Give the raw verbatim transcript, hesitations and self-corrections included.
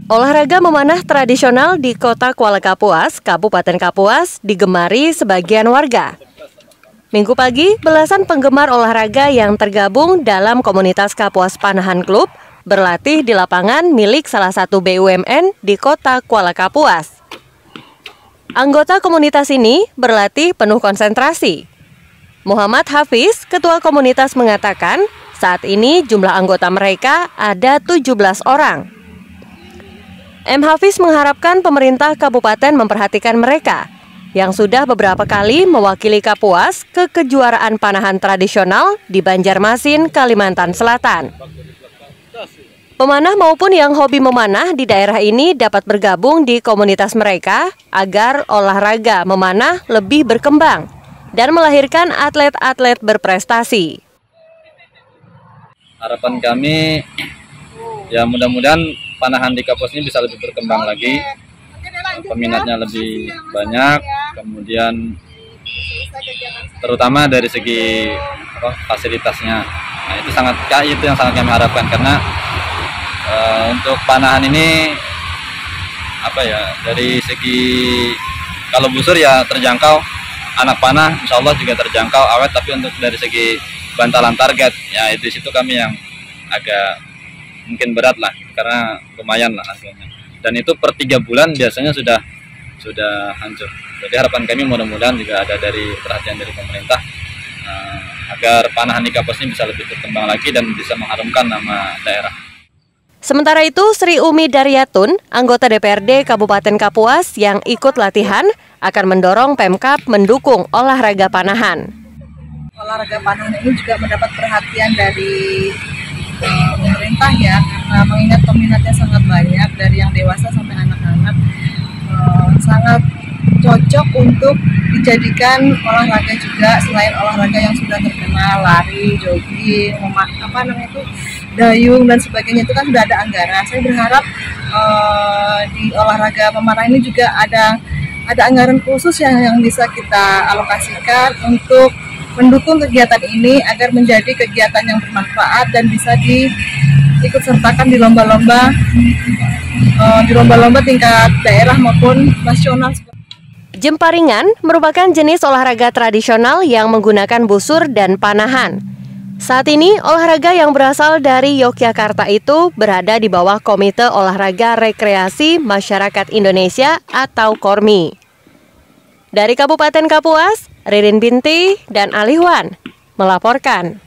Olahraga memanah tradisional di Kota Kuala Kapuas, Kabupaten Kapuas, digemari sebagian warga. Minggu pagi, belasan penggemar olahraga yang tergabung dalam komunitas Kapuas Panahan Club berlatih di lapangan milik salah satu B U M N di Kota Kuala Kapuas. Anggota komunitas ini berlatih penuh konsentrasi. Muhammad Hafiz, ketua komunitas, mengatakan saat ini jumlah anggota mereka ada tujuh belas orang. M. Hafiz mengharapkan pemerintah kabupaten memperhatikan mereka yang sudah beberapa kali mewakili Kapuas ke kejuaraan panahan tradisional di Banjarmasin, Kalimantan Selatan. Pemanah maupun yang hobi memanah di daerah ini dapat bergabung di komunitas mereka agar olahraga memanah lebih berkembang dan melahirkan atlet-atlet berprestasi. Harapan kami ya mudah-mudahan panahan di Kapuas ini bisa lebih berkembang lagi, peminatnya lebih banyak, kemudian terutama dari segi apa, fasilitasnya. Nah, itu sangat itu yang sangat kami harapkan karena uh, untuk panahan ini apa ya dari segi kalau busur ya terjangkau, anak panah insya Allah juga terjangkau awet, tapi untuk dari segi bantalan target ya itu situ kami yang agak mungkin berat lah karena lumayan lah harganya, dan itu per tiga bulan biasanya sudah sudah hancur. Jadi harapan kami mudah-mudahan juga ada dari perhatian dari pemerintah uh, agar panahan di Kapuas ini bisa lebih berkembang lagi dan bisa mengharumkan nama daerah. Sementara itu, Sri Umi Daryatun, anggota D P R D Kabupaten Kapuas yang ikut latihan, akan mendorong Pemkab mendukung olahraga panahan. Olahraga panahan ini juga mendapat perhatian dari uh, pemerintah ya, karena mengingat peminatnya sangat banyak dari yang dewasa sampai anak-anak, uh, sangat cocok untuk dijadikan olahraga juga selain olahraga yang sudah terkenal, lari, jogging, apa namanya itu, dayung dan sebagainya, itu kan sudah ada anggaran. Saya berharap uh, di olahraga pemanah ini juga ada ada anggaran khusus yang yang bisa kita alokasikan untuk mendukung kegiatan ini agar menjadi kegiatan yang bermanfaat dan bisa diikut sertakan di lomba-lomba uh, di lomba-lomba tingkat daerah maupun nasional. Jemparingan merupakan jenis olahraga tradisional yang menggunakan busur dan panahan. Saat ini, olahraga yang berasal dari Yogyakarta itu berada di bawah Komite Olahraga Rekreasi Masyarakat Indonesia atau KORMI. Dari Kabupaten Kapuas, Ririn Binti dan Alihwan melaporkan.